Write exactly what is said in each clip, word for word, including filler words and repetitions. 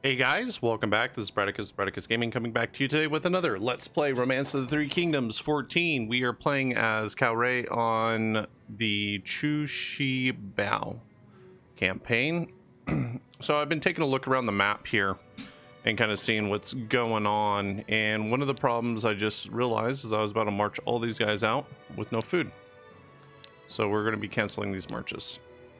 Hey guys, welcome back. This is Bradekus, Bradekus Gaming, coming back to you today with another Let's Play Romance of the Three Kingdoms fourteen. We are playing as Cao Rui on the Chu Shi Biao campaign. So I've been taking a look around the map here and kind of seeing what's going on. And one of the problems I just realized is I was about to march all these guys out with no food. So we're going to be canceling these marches.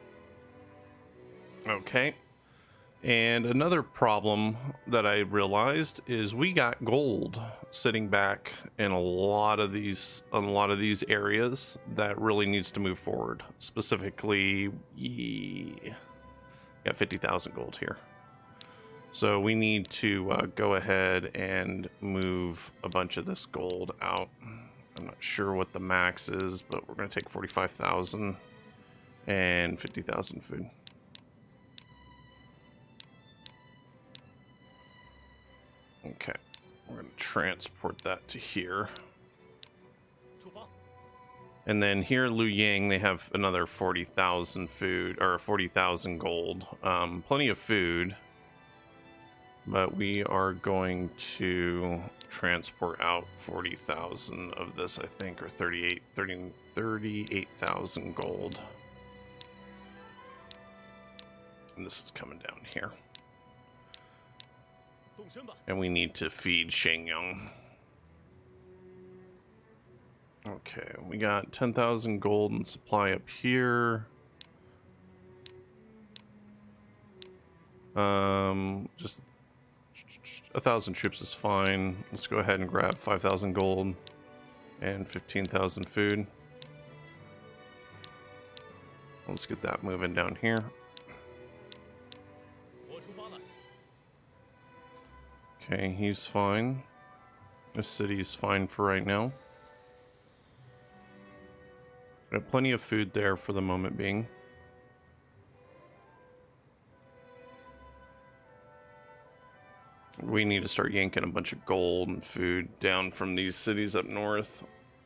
Okay. And another problem that I realized is we got gold sitting back in a lot of these a lot of these areas that really needs to move forward. Specifically, yeah, got fifty thousand gold here. So we need to uh, go ahead and move a bunch of this gold out. I'm not sure what the max is, but we're going to take forty-five thousand and fifty thousand food. Okay, we're going to transport that to here. And then here at Liu Yang, they have another forty thousand food, or forty thousand gold. Um, plenty of food. But we are going to transport out forty thousand of this, I think, or thirty-eight, thirty, thirty-eight thousand gold. And this is coming down here. And we need to feed Shenyang. Okay, we got ten thousand gold in supply up here. Um, just a thousand troops is fine. Let's go ahead and grab five thousand gold and fifteen thousand food. Let's get that moving down here. Okay, he's fine. The city's fine for right now. Got plenty of food there for the moment being. We need to start yanking a bunch of gold and food down from these cities up north.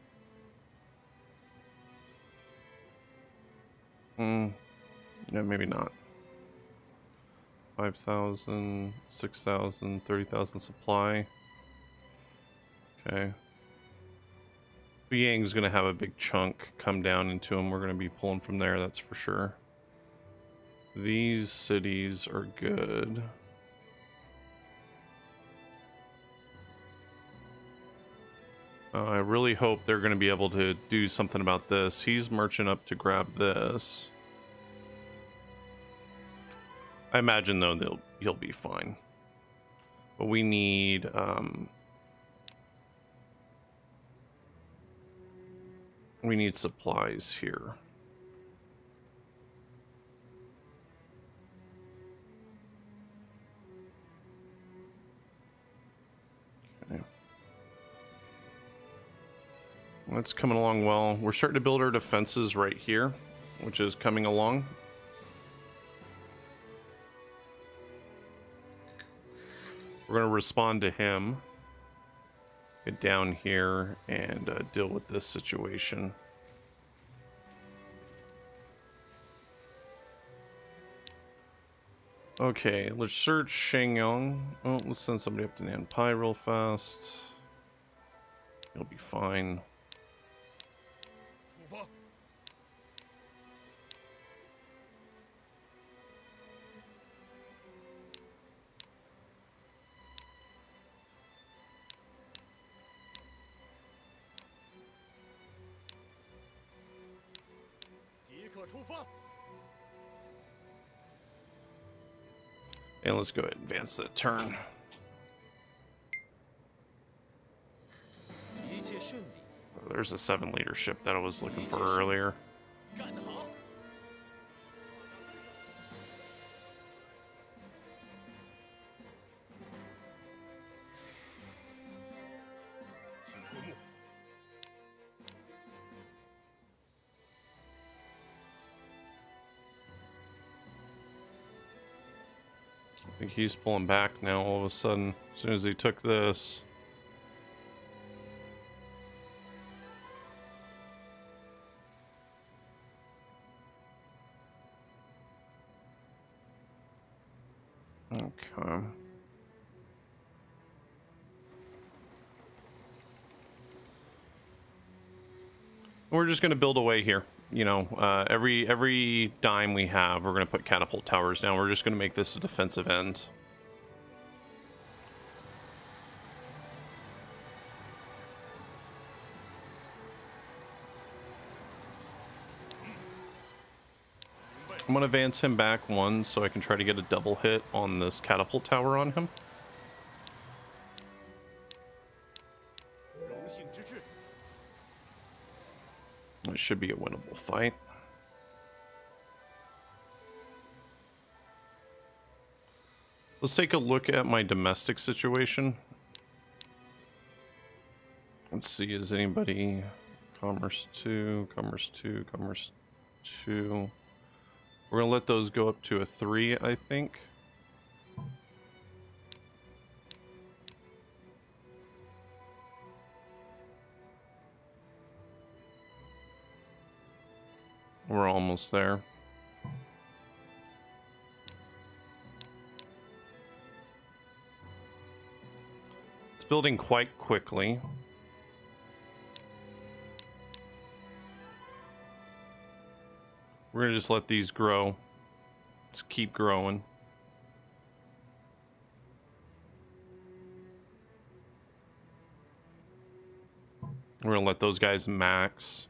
Hmm. Yeah, maybe not. five thousand, six thousand, thirty thousand supply. Okay. Yang's going to have a big chunk come down into him. We're going to be pulling from there, that's for sure. These cities are good. Uh, I really hope they're going to be able to do something about this. He's marching up to grab this. I imagine, though, they'll, he'll be fine. But we need... Um, we need supplies here. Okay. That's coming along well. We're starting to build our defenses right here, which is coming along. We're going to respond to him, get down here, and uh, deal with this situation. Okay, let's search Shenyang. Oh, let's send somebody up to Nanpai real fast. He'll be fine. And let's go ahead and advance that turn. Oh, there's a seven leadership that I was looking for earlier. I think he's pulling back now all of a sudden, as soon as he took this. Okay. We're just going to build away here. You know, uh, every every dime we have, we're going to put catapult towers down. We're just going to make this a defensive end. I'm going to advance him back one so I can try to get a double hit on this catapult tower on him. It should be a winnable fight. Let's take a look at my domestic situation. Let's see, is anybody... Commerce two, Commerce two, Commerce two... We're going to let those go up to a three, I think. We're almost there. It's building quite quickly. We're going to just let these grow. Just keep growing. We're going to let those guys max.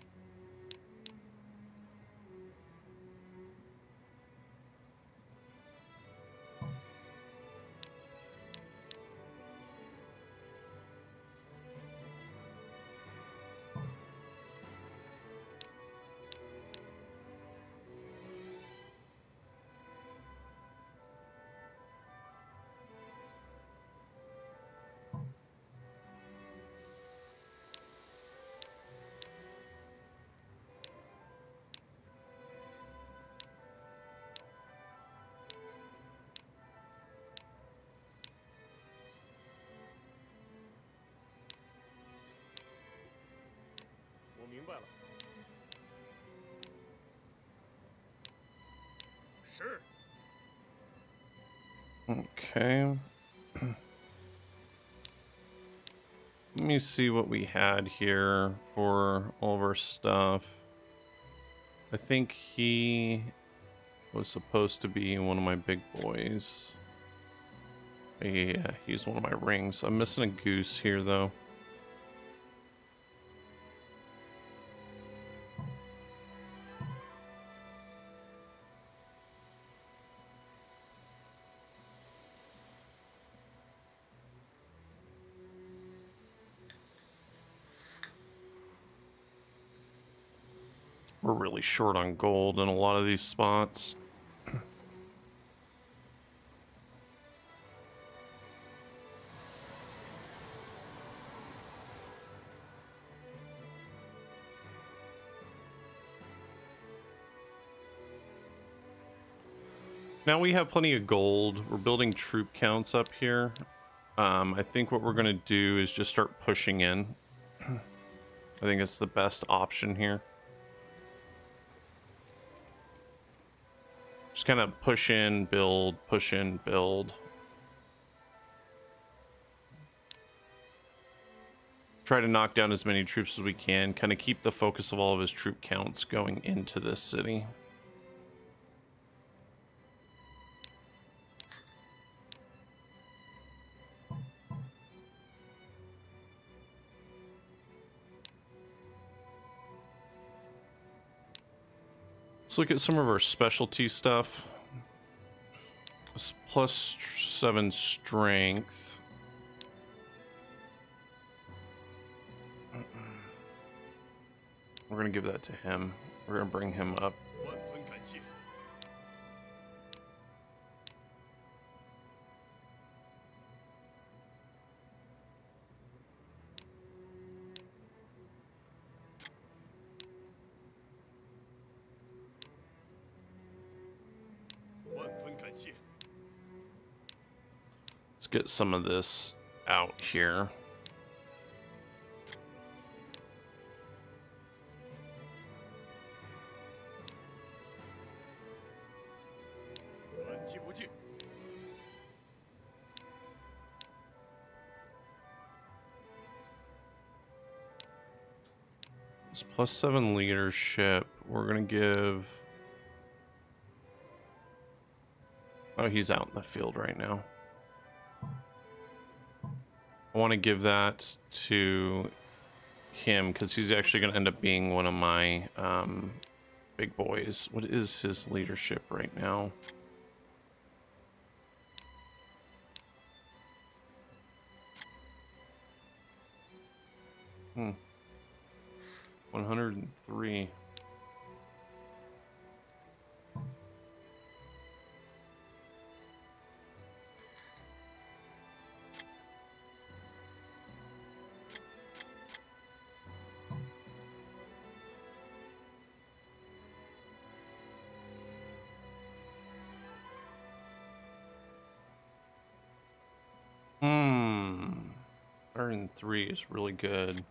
Okay. Let me see what we had here for all of our stuff. I think he was supposed to be one of my big boys. Yeah, he's one of my rings. I'm missing a goose here, though. We're really short on gold in a lot of these spots. Now we have plenty of gold. We're building troop counts up here. Um, I think what we're going to do is just start pushing in. I think it's the best option here. Just kind of push in, build, push in, build. Try to knock down as many troops as we can. Kind of keep the focus of all of his troop counts going into this city. Let's look at some of our specialty stuff. Plus seven strength. We're gonna give that to him. We're gonna bring him up. Let's get some of this out here. It's plus seven leadership. We're gonna give... Oh, he's out in the field right now. I want to give that to him because he's actually going to end up being one of my um, big boys. What is his leadership right now? Hmm. one hundred three. Hmm. one hundred three is really good.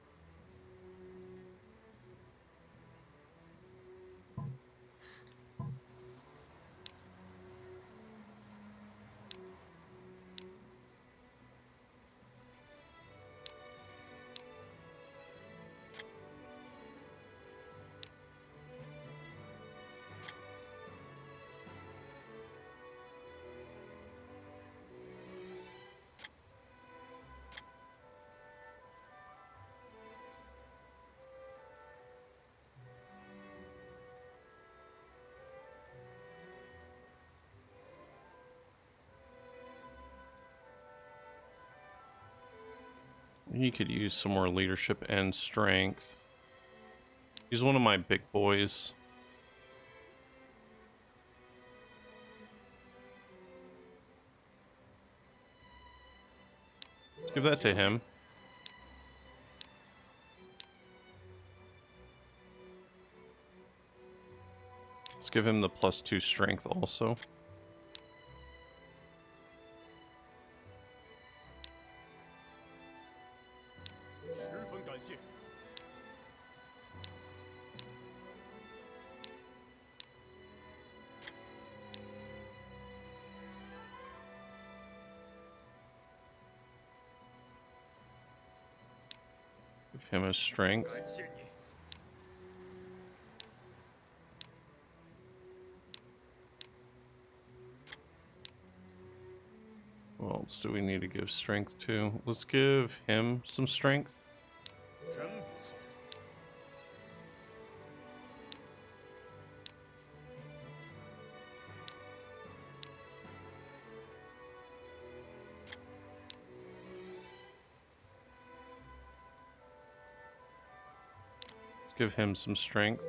He could use some more leadership and strength. He's one of my big boys. Let's give that to him. Let's give him the plus two strength also. Give him a strength. What else do we need to give strength to? Let's give him some strength. Let's give him some strength.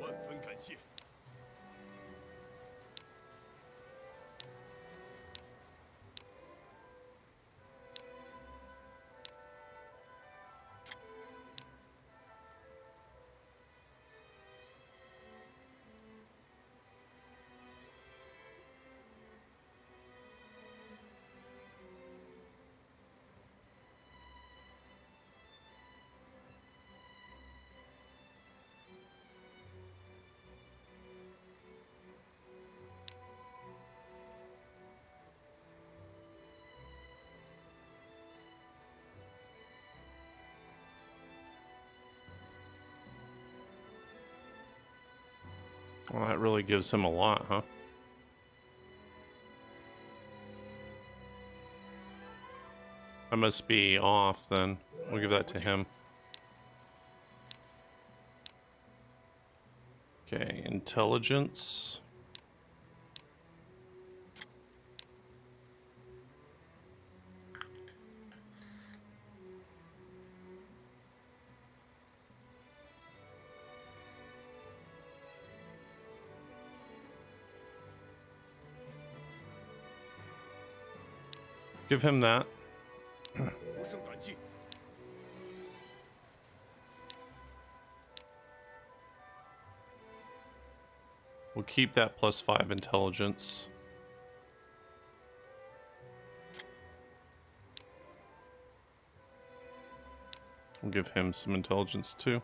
Well, that really gives him a lot, huh? I must be off then. We'll give that to him. Okay, intelligence. Give him that. We'll keep that plus five intelligence. We'll give him some intelligence too.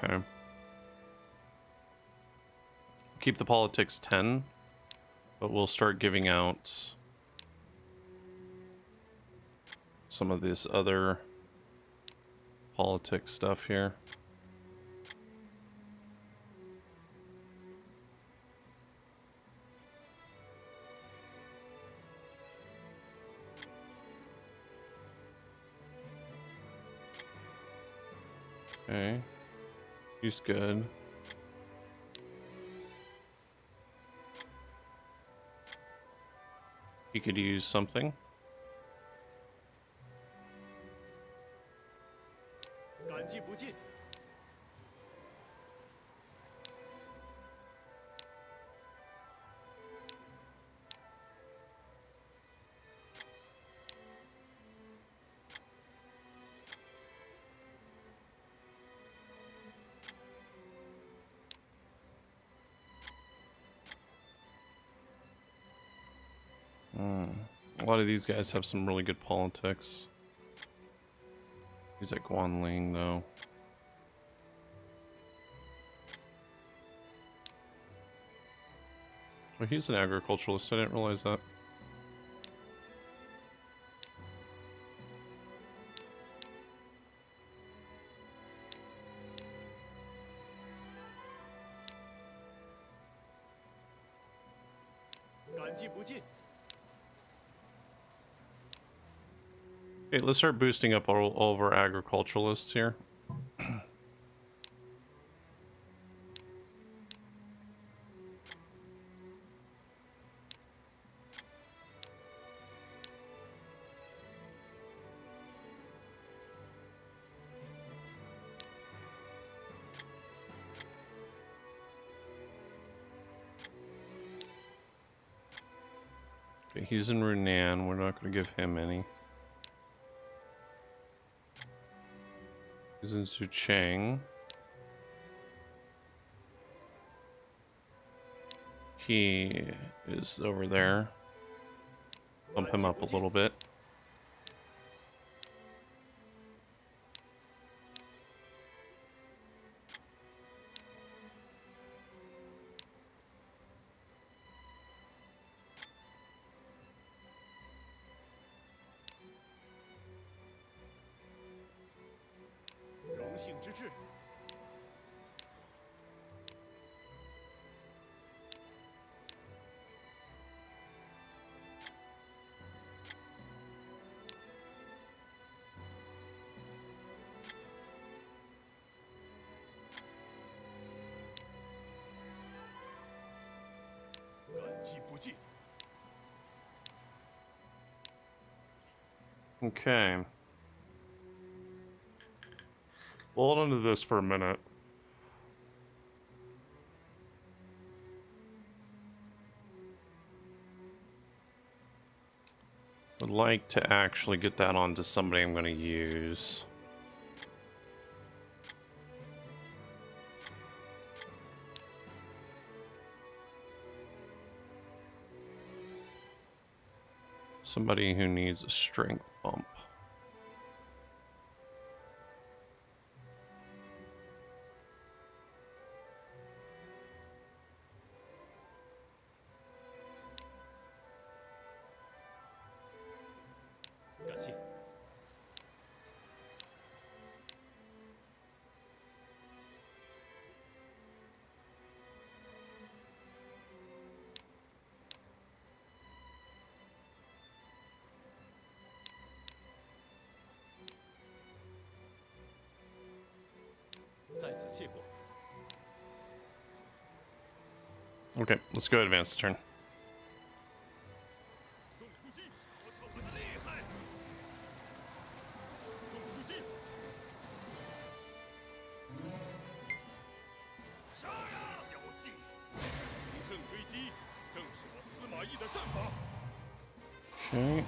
Okay. Keep the politics ten, but we'll start giving out some of this other politics stuff here. Okay, he's good. He could use something. Mm. A lot of these guys have some really good politics. He's at Guanling, though. Oh, he's an agriculturalist. I didn't realize that. Okay, let's start boosting up all, all of our agriculturalists here. Okay, he's in Runan. We're not going to give him any. He's in Suchang. He is over there. Bump him up a little bit. Okay. We'll hold on to this for a minute. Would like to actually get that onto somebody I'm going to use. Somebody who needs a strength bump. Okay, let's go advance turn. Okay.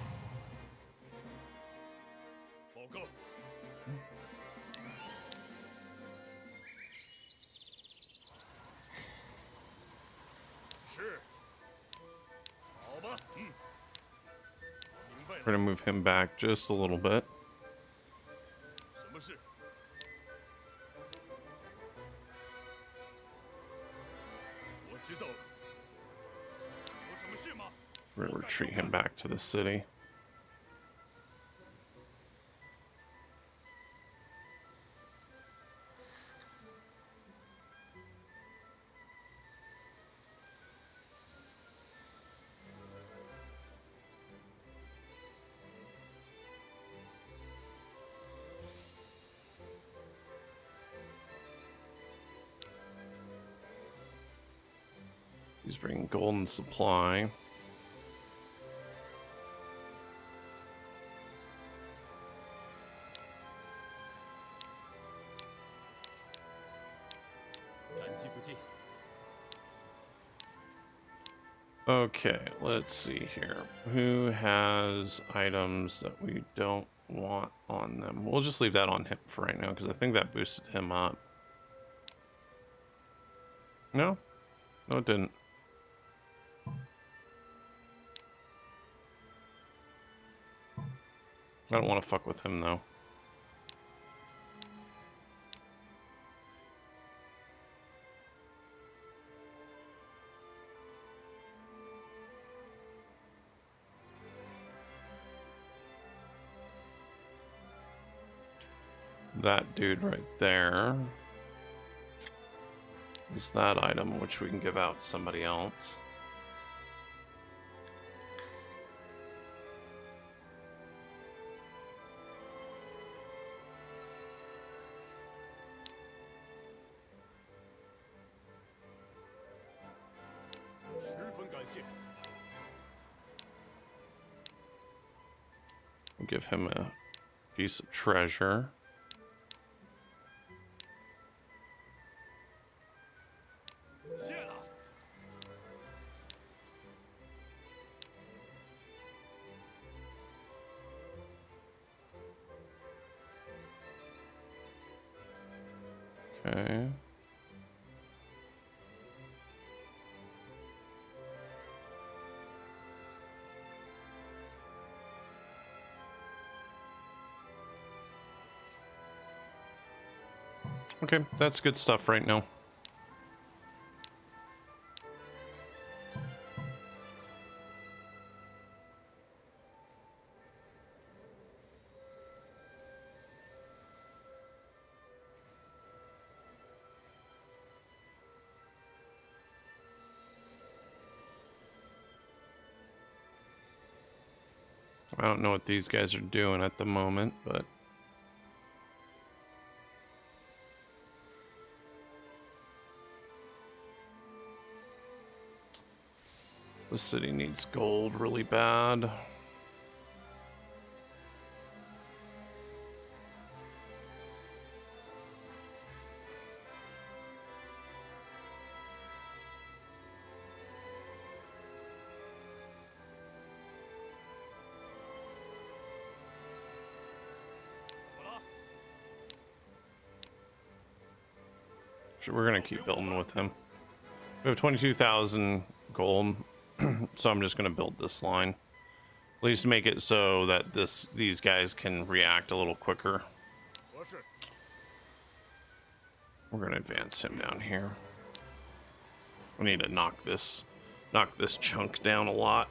We're gonna move him back just a little bit. We're gonna retreat him back to the city. He's bringing golden supply. Okay, let's see here. Who has items that we don't want on them? We'll just leave that on him for right now because I think that boosted him up. No? No, it didn't. I don't want to fuck with him though. That dude right there is that item which we can give out to somebody else. We'll give him a piece of treasure. Okay. Okay, that's good stuff right now. I don't know what these guys are doing at the moment, but the city needs gold really bad. So we're gonna keep building with him. We have twenty-two thousand gold. So I'm just going to build this line. At least make it so that this these guys can react a little quicker. We're going to advance him down here. We need to knock this knock this chunk down a lot.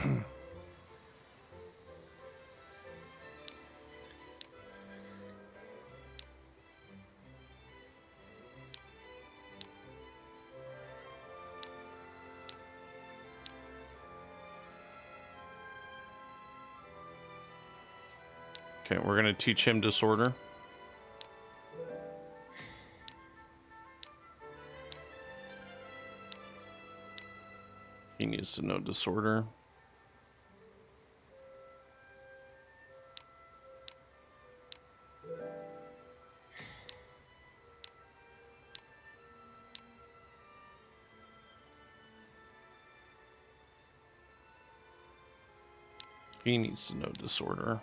Okay, we're gonna teach him disorder. He needs to know disorder. He needs to know disorder.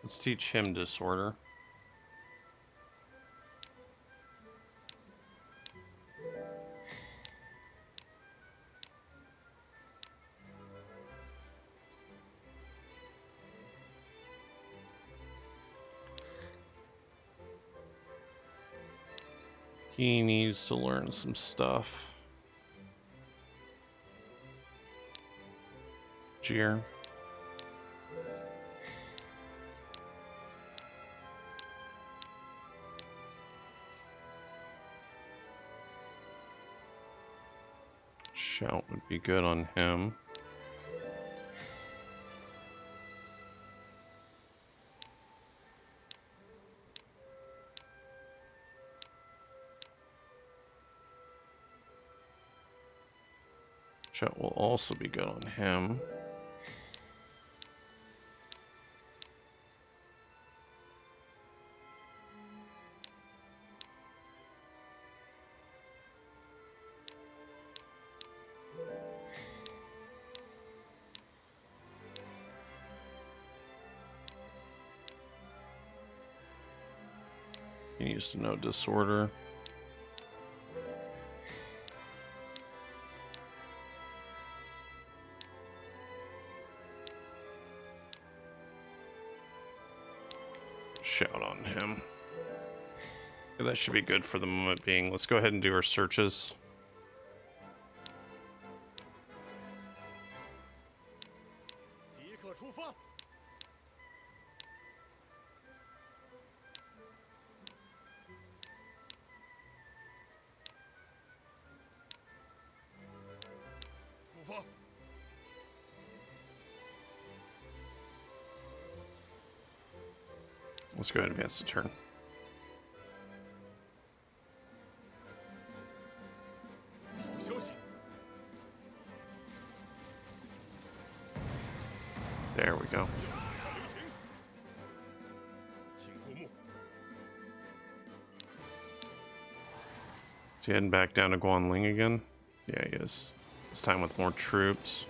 Let's teach him disorder. He needs to learn some stuff. Jeer. Shout would be good on him. Shout will also be good on him. He needs to know disorder. Shout on him. Yeah, that should be good for the moment being. Let's go ahead and do our searches. Let's go ahead and advance the turn. There we go. Is he heading back down to Guanling again? Yeah, he is. This time with more troops.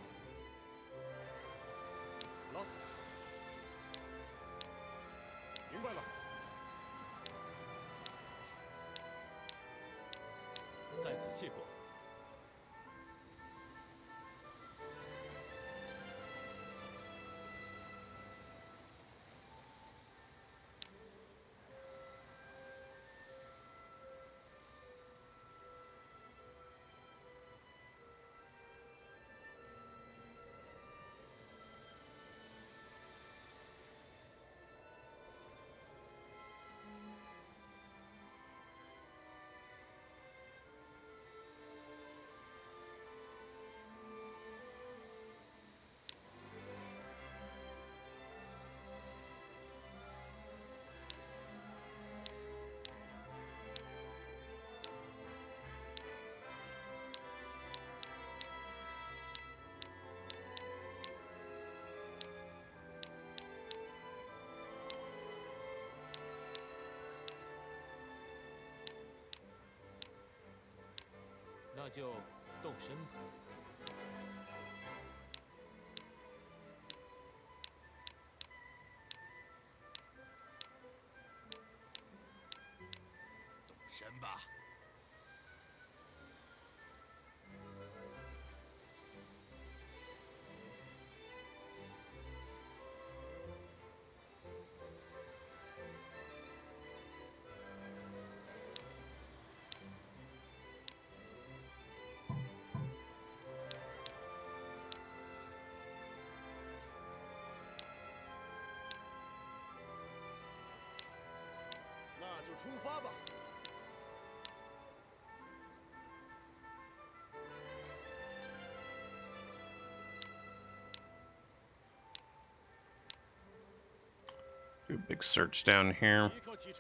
Do a big search down here.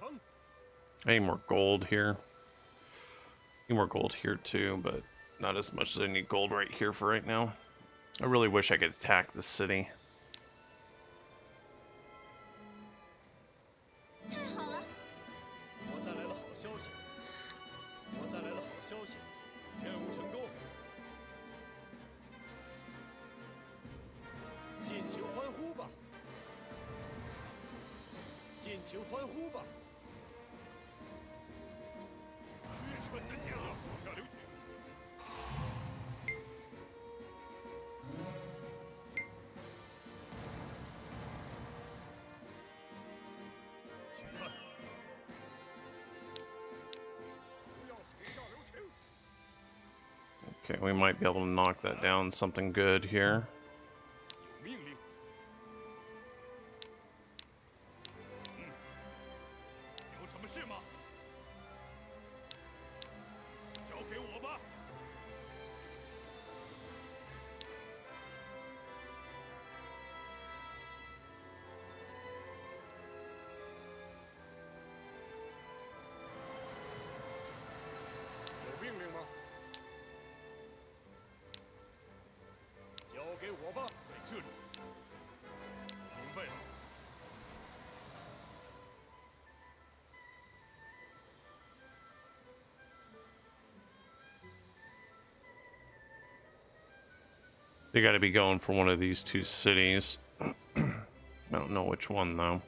I need more gold here. Need more gold here too, but not as much as I need gold right here for right now. I really wish I could attack the city. 尽情欢呼吧！愚蠢的家伙，手下留情！请看，不要手下留情！ Okay, we might be able to knock that down. Something good here. 有命令。嗯，有什么事吗？交给我吧。有命令吗？ 交给我吧，在这里。明白了。 They got to be going for one of these two cities. I don't know which one though.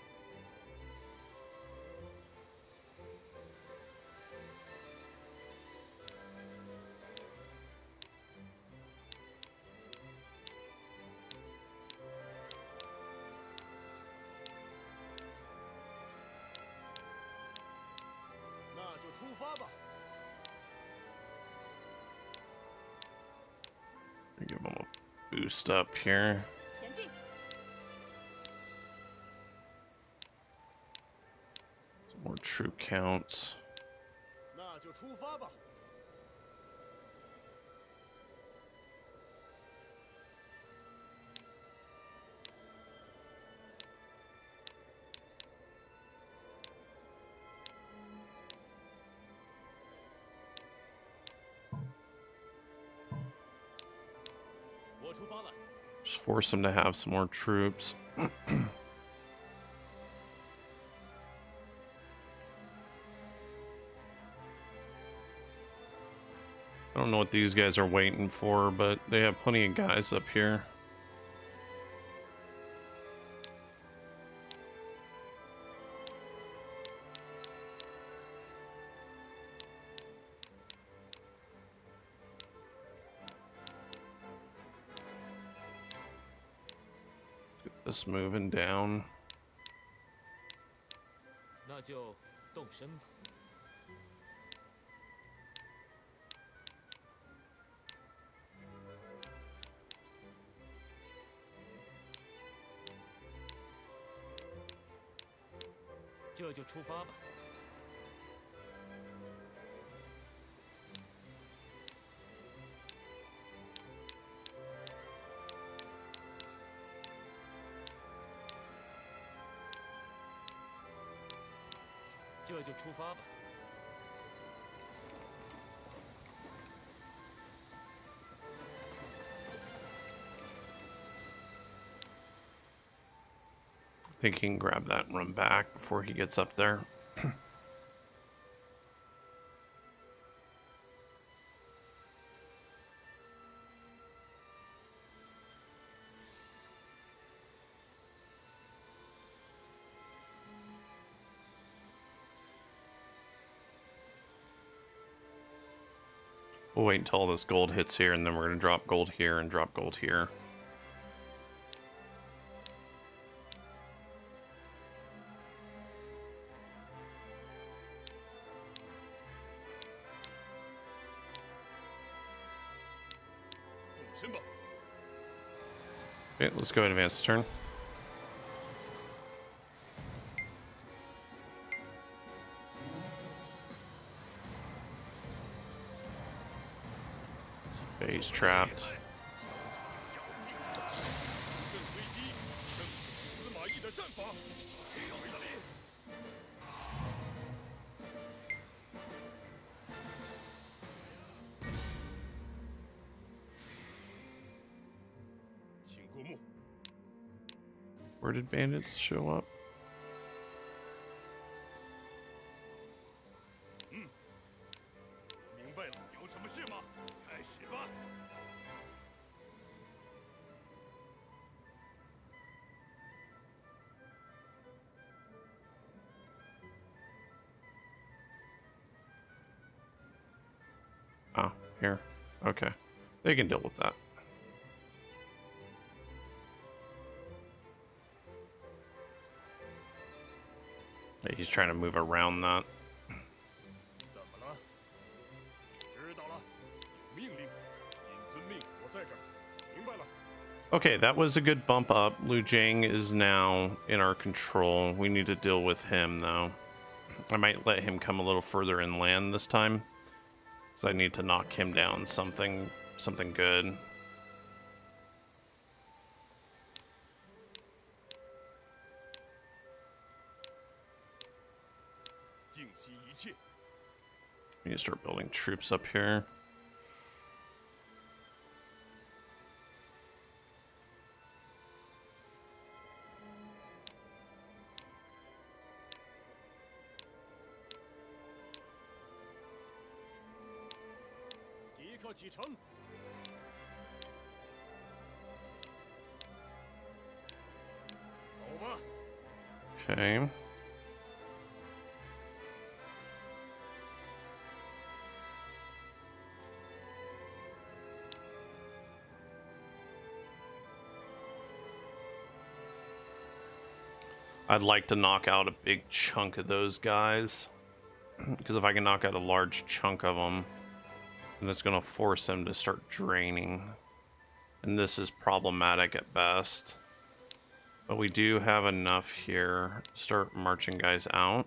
Give them a boost up here. Some more troop counts. 那就出发吧。 Just force them to have some more troops. I don't know what these guys are waiting for, but they have plenty of guys up here. This moving down. 那就动身吧。这就出发吧。 这就出发吧。 I think he can grab that and run back before he gets up there. We'll wait until all this gold hits here, and then we're going to drop gold here and drop gold here. Okay, let's go ahead and advance the turn. He's trapped. Where did bandits show up? Oh, here. Okay. They can deal with that. Yeah, he's trying to move around that. 怎么了？知道了，有命令，谨遵命，我在这儿。明白了。 Okay, that was a good bump up. Liu Jing is now in our control. We need to deal with him, though. I might let him come a little further inland this time, because I need to knock him down something, something good. 尽息一切。 We need to start building troops up here. 即刻启程。走吧。 Okay. I'd like to knock out a big chunk of those guys, because if I can knock out a large chunk of them, then it's going to force them to start draining. And this is problematic at best. But we do have enough here to start marching guys out.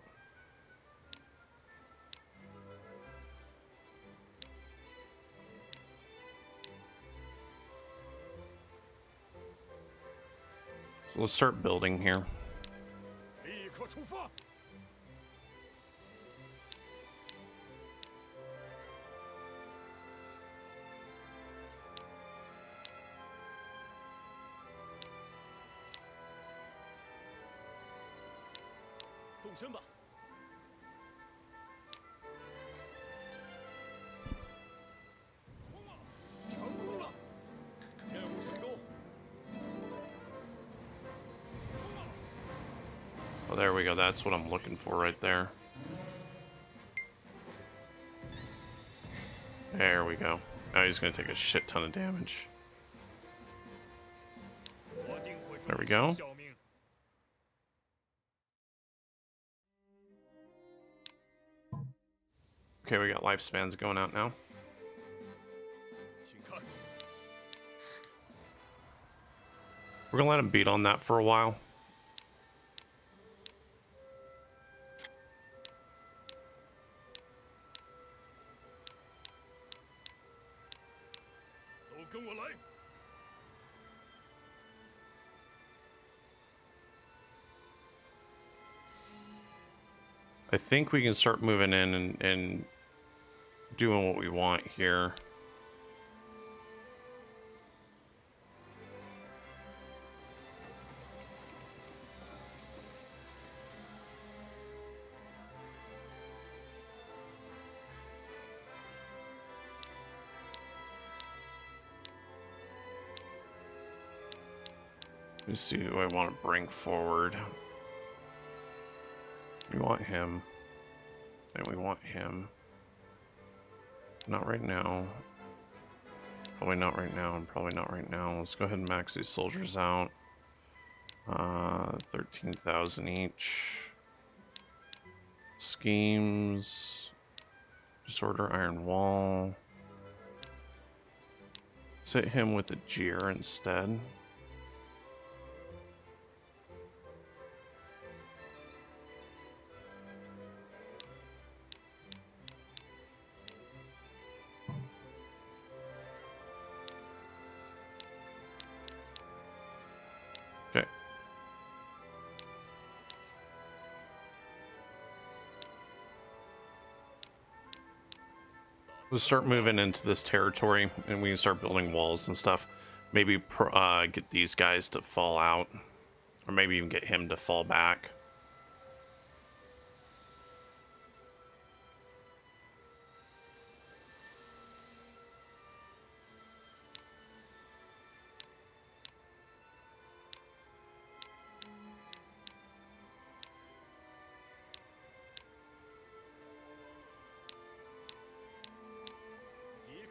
So let's start building here. 立刻出发。 动身吧！冲啊！成功了，任务成功。冲啊！ Oh, there we go. That's what I'm looking for right there. There we go. Now he's going to take a shit ton of damage. 我定会 There we 忠 go. 心效命。 Okay, we got lifespans going out now. 请看， We're going to let him beat on that for a while. 都跟我来！ I think we can start moving in and, and doing what we want here. Let me see who I want to bring forward. We want him. And we want him. Not right now. Probably not right now, and probably not right now. Let's go ahead and max these soldiers out. Uh, thirteen thousand each. Schemes. Disorder Iron Wall. Let's hit him with a jeer instead. Okay. Let's start moving into this territory, and we can start building walls and stuff. Maybe pro uh, get these guys to fall out, or maybe even get him to fall back.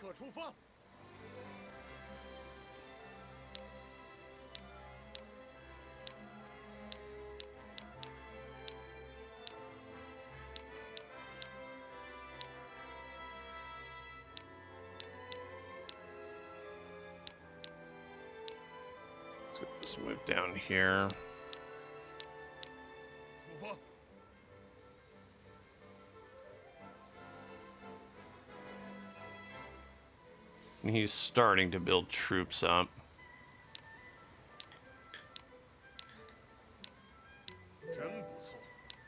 刻出发。 Let's get this move down here. 出发。 And he's starting to build troops up. 真不错。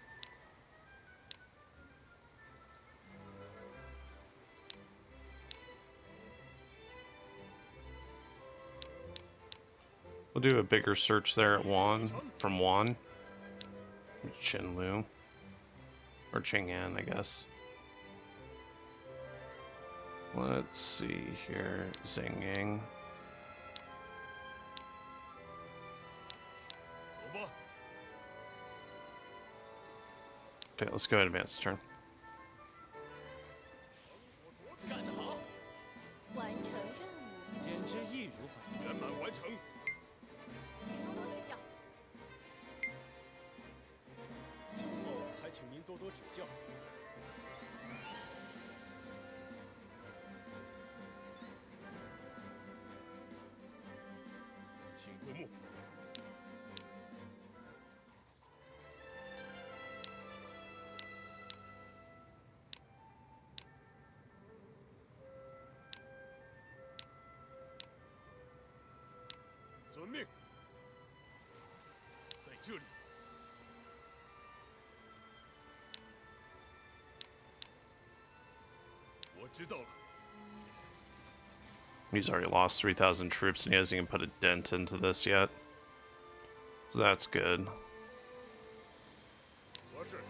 We'll do a bigger search there at Wan, from Wan. Chinlu. Or Chang'an, I guess. Let's see here. Xingyang. 走吧。 Okay, let's go ahead and advance the turn. 干得好！ 完成任务， 简直易如反圆满完成。 请多多指教。 今后还请您多多指教。请过目。 遵命，在这里。我知道了。 He's already lost three thousand troops and he hasn't even put a dent into this yet. So that's good. 合适。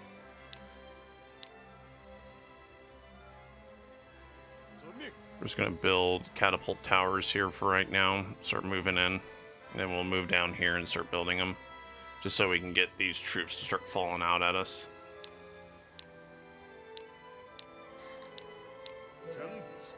遵命。 We're just going to build catapult towers here for right now. Start moving in. And then we'll move down here and start building them. Just so we can get these troops to start falling out at us. 真不错。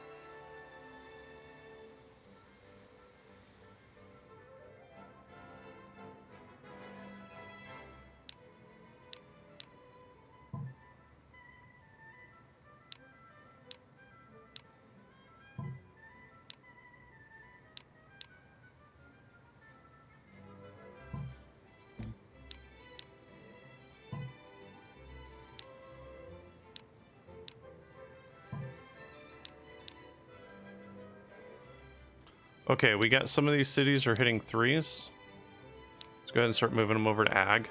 Okay, we got some of these cities are hitting threes. Let's go ahead and start moving them over to ag.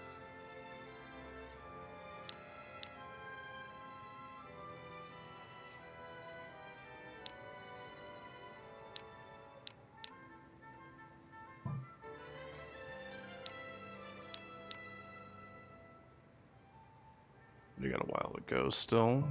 We got a while to go still.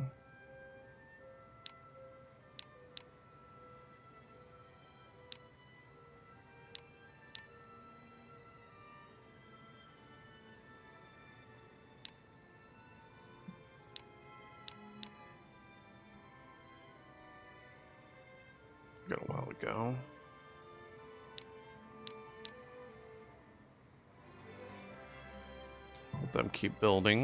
Got a while to go. Let them keep building.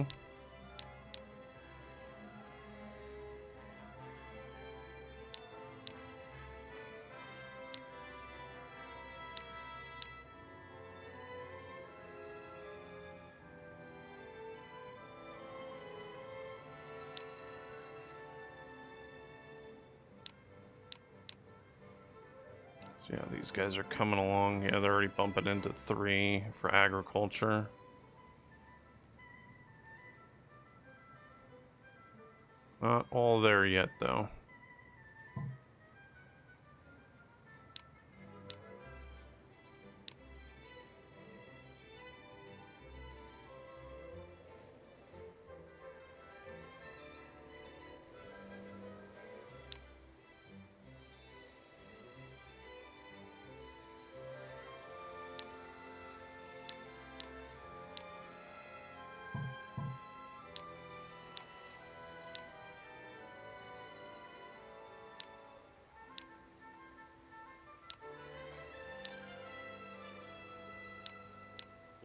So yeah, these guys are coming along. Yeah, they're already bumping into three for agriculture. Not all there yet, though.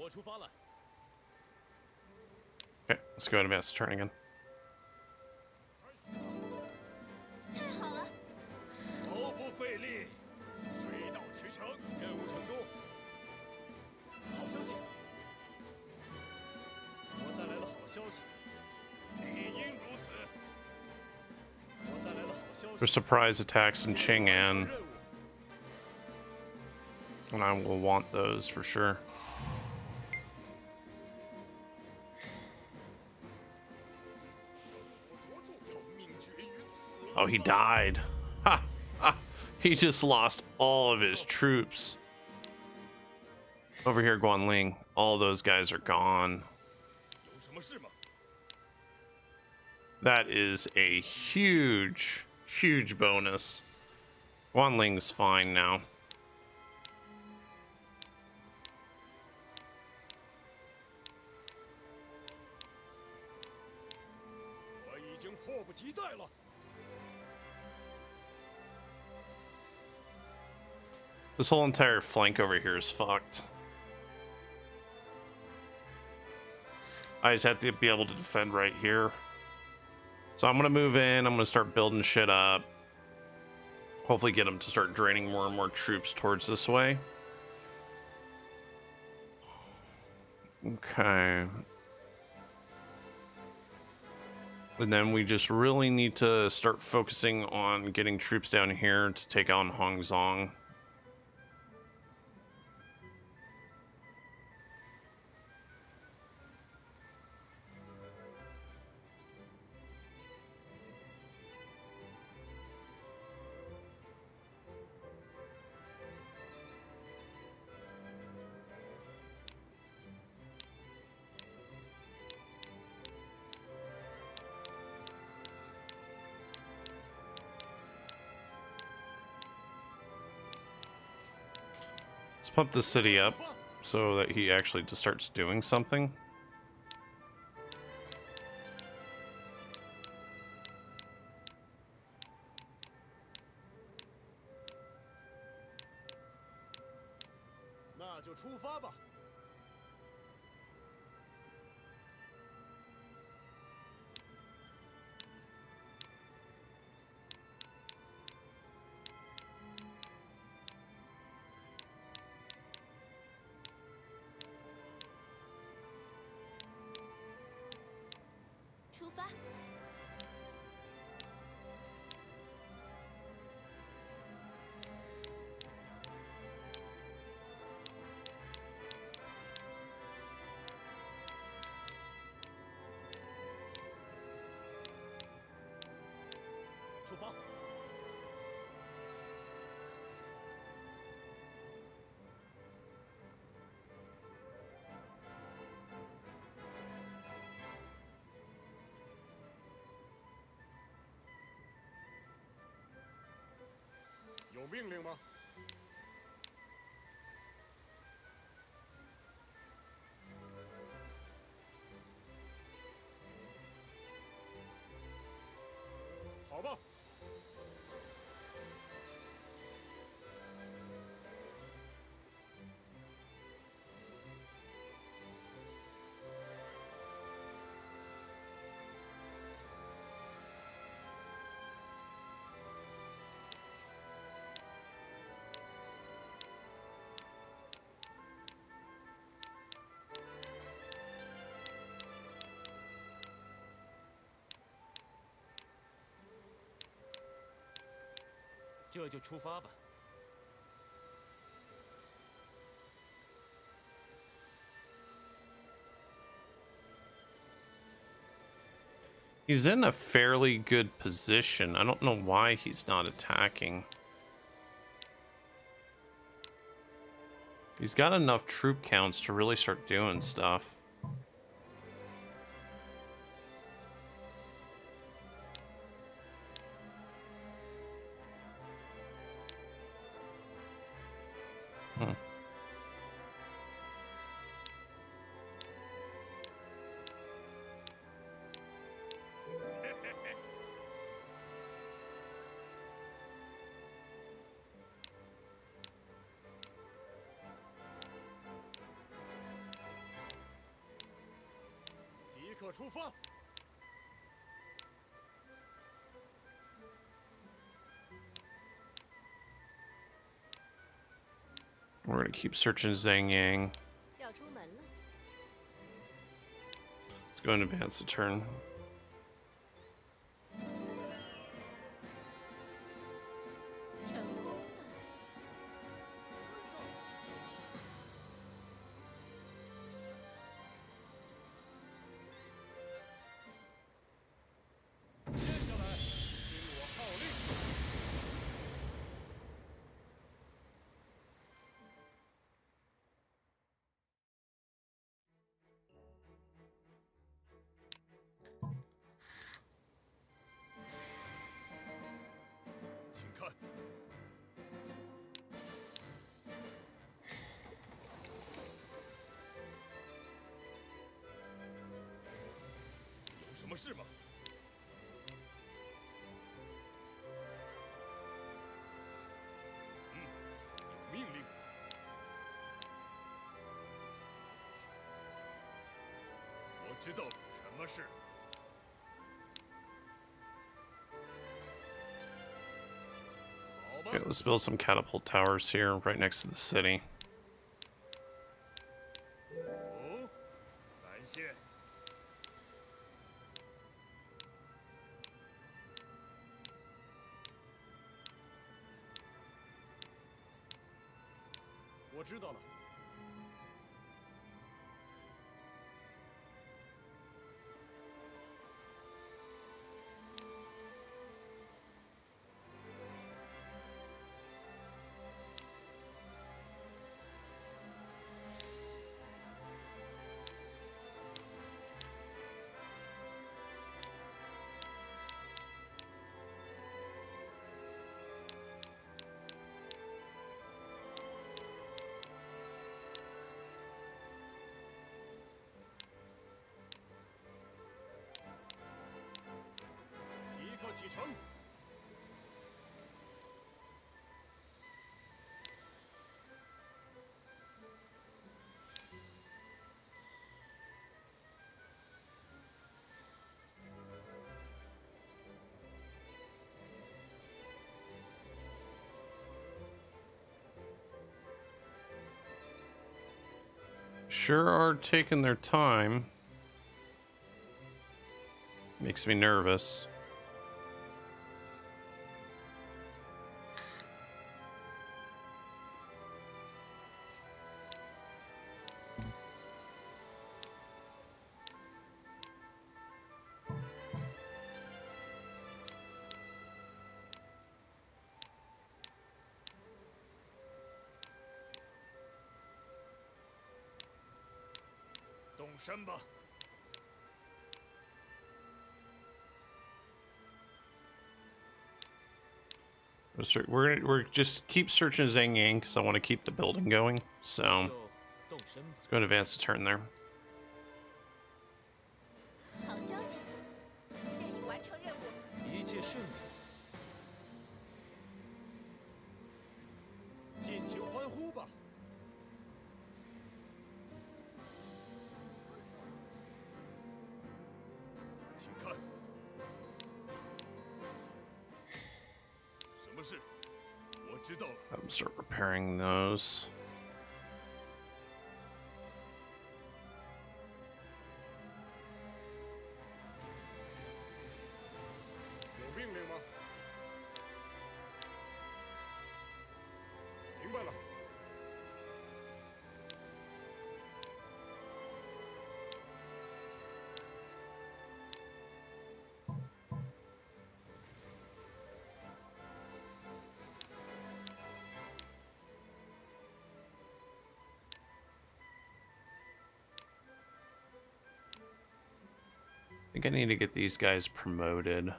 我出发了。 Okay, let's go ahead and advance the turn again. 太好了， 毫不费力，水到渠成，任务成功。好消息！我带来了好消息，理应如此。我带来了好消息。 There's surprise attacks in Chang'an, and I will want those for sure. Oh, he died. Ha! Ha! He just lost all of his troops. Over here, Guanling. All those guys are gone. 有什么事吗？ That is a huge, huge bonus. Guanling's fine now. 我已经迫不及待了。 This whole entire flank over here is fucked. I just have to be able to defend right here. So I'm gonna move in, I'm gonna start building shit up. Hopefully get them to start draining more and more troops towards this way. Okay. And then we just really need to start focusing on getting troops down here to take on Hongzong. Let's pump the city up so that he actually just starts doing something. “那就出发吧。” 出发。 出发。 有命令吗？好吧。这就出发吧。 He's in a fairly good position. I don't know why he's not attacking. He's got enough troop counts to really start doing stuff. Hmm. 刻出发。 We're gonna keep searching Zhang Yang. 要出门了。 Let's go and advance the turn. 成功了。 接下来，听我号令。 请看，有什么事吗？嗯，有命令。我知道什么事。 Okay, let's build some catapult towers here right next to the city. 哦，感谢。我知道了。即刻启程。 Sure are taking their time. Makes me nervous. “动身吧！” We're we're just keep searching Zhang Yang because I want to keep the building going. So 就动身吧。 let's go and advance the turn there. 好消息，现已完成任务。 一切顺利，尽情欢呼吧！请看，什么事？我知道了。 I'm start repairing those. 有命令吗？明白了。 I think I need to get these guys promoted.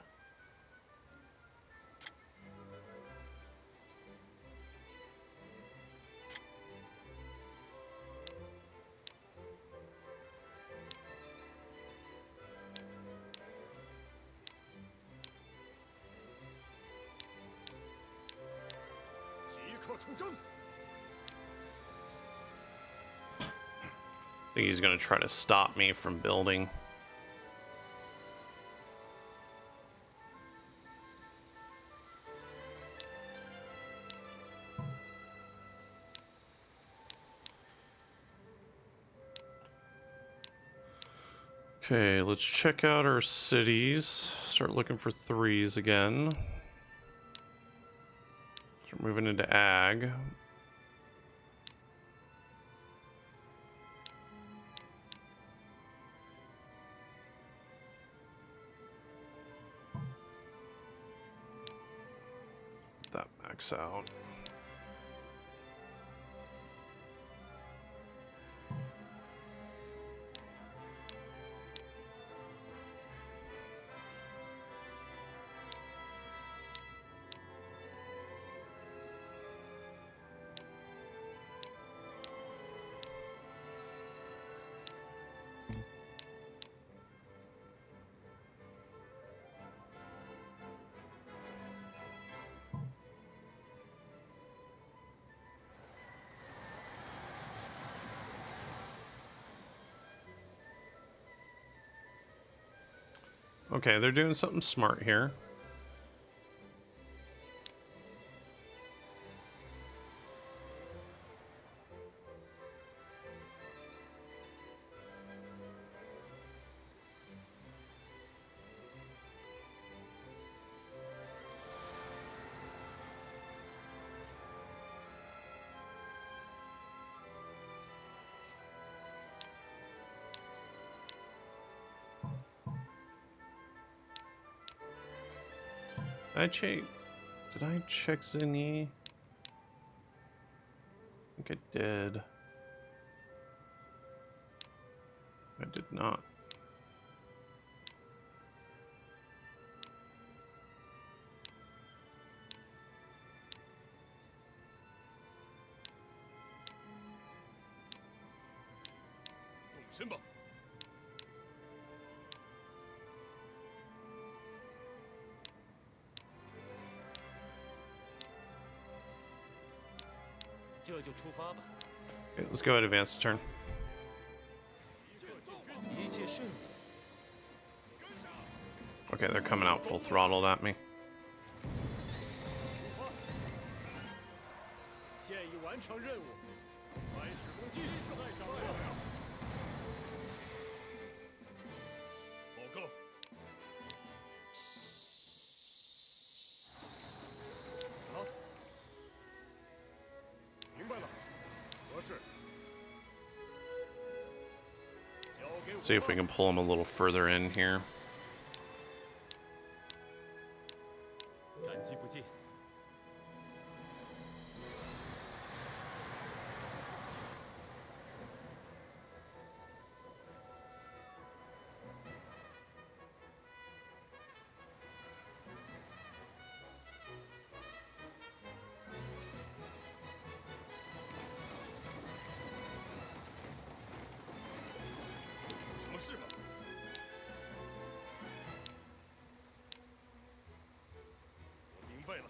I think he's gonna try to stop me from building. Okay, let's check out our cities. Start looking for threes again. Start moving into ag. That max out. Okay, they're doing something smart here. Did I check? Did I check Zinni? I think I did. I did not. Simba. 这就出发吧。 Okay, let's go ahead and advance the turn. 一切顺利。 Okay, they're coming out full throttled at me. 现已完成任务，开始攻击，再掌握。报告。怎么了？明白了，合适。交给我。 See if we can pull them a little further in here. 感激不尽。 什么事吗？我明白了。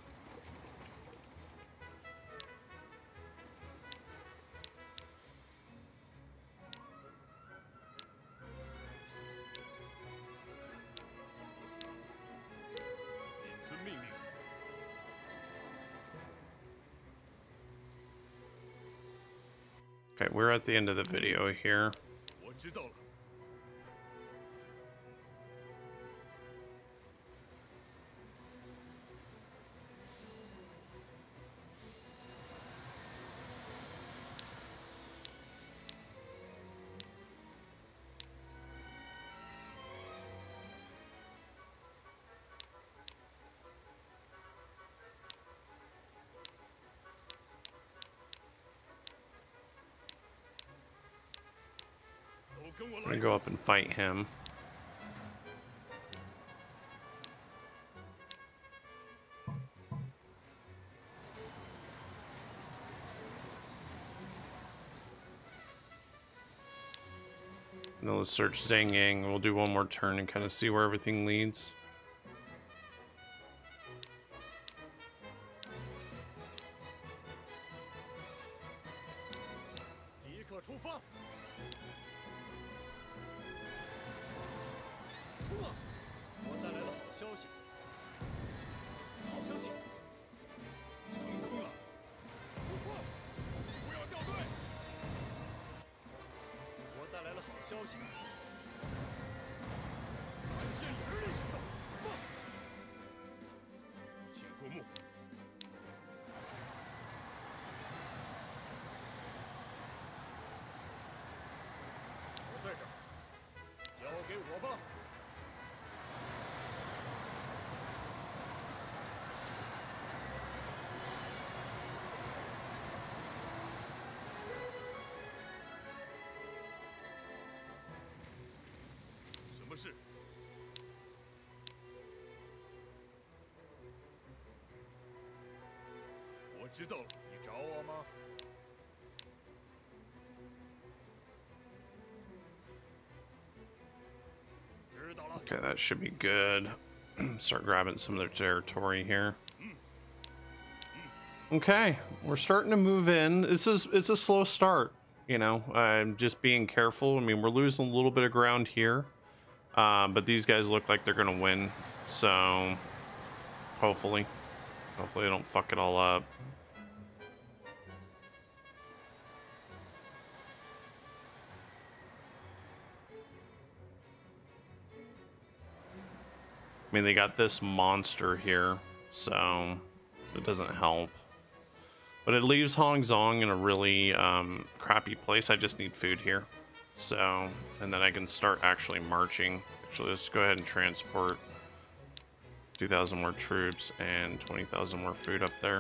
谨遵命令。 Okay, we're at the end of the video here. 我知道了。 跟我 I'm 来 gonna。go up and fight him. And then let's search Zhang Yang. We'll do one more turn and kind of see where everything leads. 即刻出发！冲啊！我带来了好消息。好消息！成功了！出发！不要掉队！我带来了好消息。 么事？我知道了，你找我吗？ Okay, that should be good. Start grabbing some of their territory here. Okay, we're starting to move in. This is it's a slow start, you know. I'm just being careful. I mean, we're losing a little bit of ground here, uh, but these guys look like they're gonna win. So hopefully, hopefully, they don't fuck it all up. I mean, they got this monster here, so it doesn't help. But it leaves Hongzong in a really um, crappy place. I just need food here. So, and then I can start actually marching. Actually, let's go ahead and transport two thousand more troops and twenty thousand more food up there.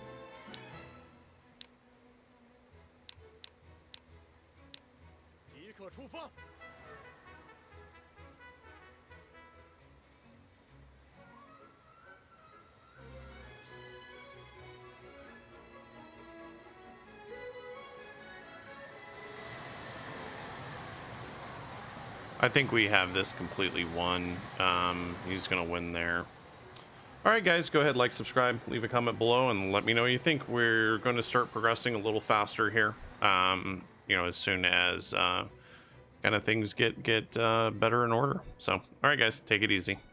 I think we have this completely won. Um, he's going to win there. All right, guys, go ahead, like, subscribe, leave a comment below, and let me know what you think. We're going to start progressing a little faster here, um, you know, as soon as uh, kind of things get, get uh, better in order. So, all right, guys, take it easy.